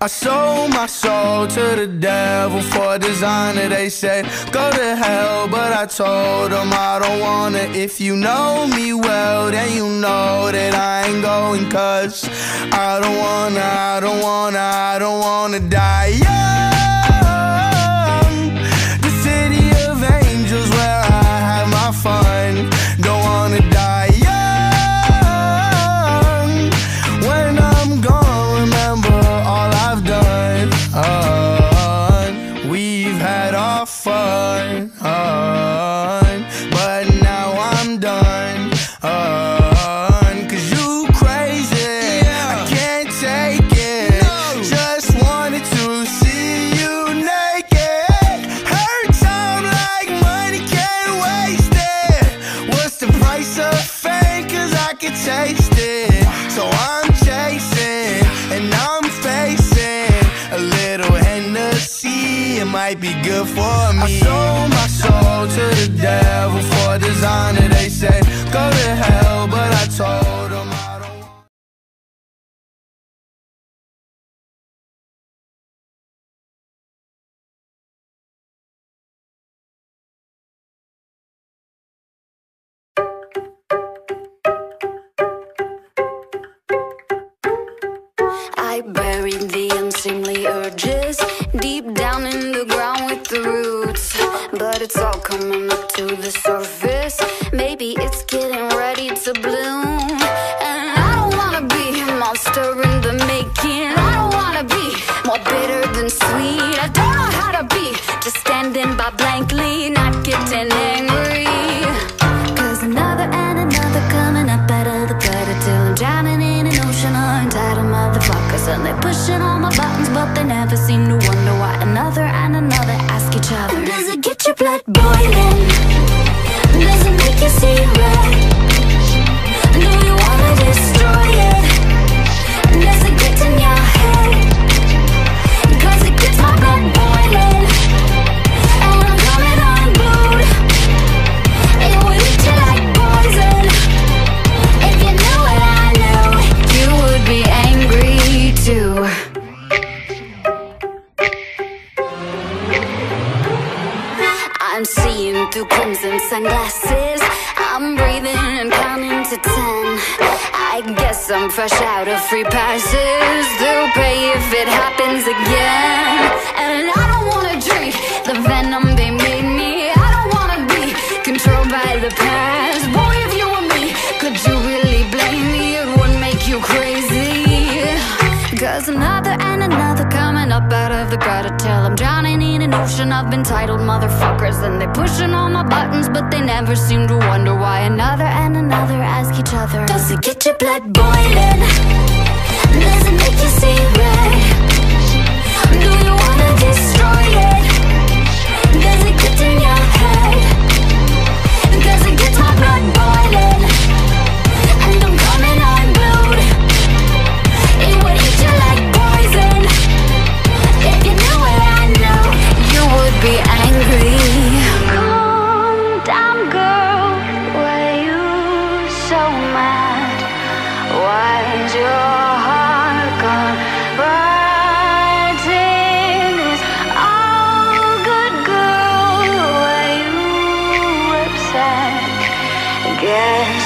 I sold my soul to the devil for a designer. They said go to hell, but I told them I don't wanna. If you know me well, then you know that I ain't going. Cause I don't wanna die young. The city of angels where I have my fun. Don't wanna die young. When I'm gone, remember all I've done. We've had our fun, but now I'm done. Cause you crazy, I can't take it. Just wanted to see you naked. Hurt time like money, can't waste it. What's the price of fame? Cause I can taste it. So I'm chasing and I'm facing a little Hennessy. It might be good for me. I sold my soul to the devil for a designer. They say go to hell, but I told them I don't. I buried the unseemly urges deep down in the ground with the roots, but it's all coming up to the surface. Maybe it's getting ready to bloom. And I don't wanna be a monster in the making. I don't wanna be more bitter than sweet. I don't know how to be just standing by blankly, not getting angry. Cause another and another coming up out of the gutter till I'm drowning in an ocean of entitled motherfuckers. And they're pushing all my buttons, but they never seem to wonder why another and another ask each other, does it get your blood boiling? Does it make you see red? Do you wanna destroy it? Does it get in your head? Cause it gets my blood boiling, and I'm coming unglued. It would eat you like poison. If you knew what I knew, you would be angry too. I'm seeing through crimson sunglasses. I'm breathing and counting to 10. I guess I'm fresh out of free passes. They'll pay if it happens again. And I don't wanna drink the venom they made me. I don't wanna be controlled by the past. Boy, if you were me, could you really blame me? It would make you crazy. Cause another and another coming up out of the gutter till I'm drowning in an ocean of entitled motherfuckers. And they're pushing all my buttons, but they never seem to wonder why another and another ask each other, does it get your blood boiling? Does it make you see red? Do you wanna destroy it? Does it get in your head? Cause it gets my blood boiling, and I'm coming unglued. It would eat you like poison. If you knew what I knew, you would be angry. Calm down, girl. Why you so mad? Why's your heart gone writing this all good, girl? Why you upset? Guess